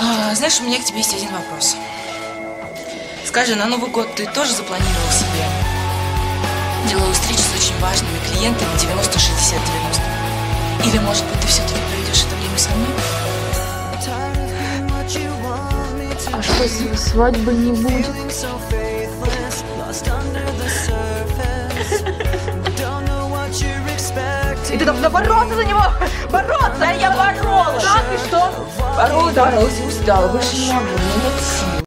Знаешь, у меня к тебе есть один вопрос. Скажи, на Новый год ты тоже запланировал себе деловую встречу с очень важными клиентами 90-60-90? Или, может быть, ты все-таки проведешь это время со мной? А что, свадьбы не будет? И ты должна бороться за него! Бороться! Да я боролась! Так и что? Боролась и устала, больше не могу, у меня нет сил.